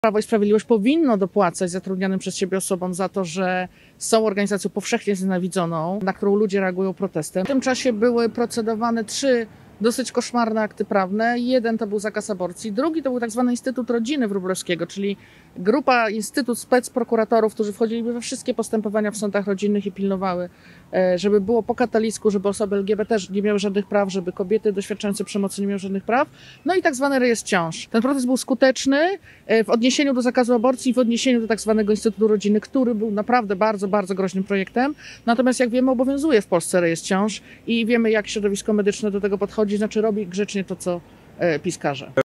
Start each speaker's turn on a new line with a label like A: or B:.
A: Prawo i Sprawiedliwość powinno dopłacać zatrudnianym przez siebie osobom za to, że są organizacją powszechnie znienawidzoną, na którą ludzie reagują protestem. W tym czasie były procedowane 3 dosyć koszmarne akty prawne. Jeden to był zakaz aborcji, drugi to był tak zwany Instytut Rodziny Wróblewskiego, czyli instytut specprokuratorów, którzy wchodzili we wszystkie postępowania w sądach rodzinnych i pilnowały, żeby było po katalisku, żeby osoby LGBT nie miały żadnych praw, żeby kobiety doświadczające przemocy nie miały żadnych praw. No i tak zwany rejestr ciąż. Ten protest był skuteczny w odniesieniu do zakazu aborcji, w odniesieniu do tak zwanego Instytutu Rodziny, który był naprawdę bardzo, bardzo groźnym projektem. Natomiast jak wiemy, obowiązuje w Polsce rejestr ciąż i wiemy, jak środowisko medyczne do tego podchodzi, znaczy robi grzecznie to, co PiS każe.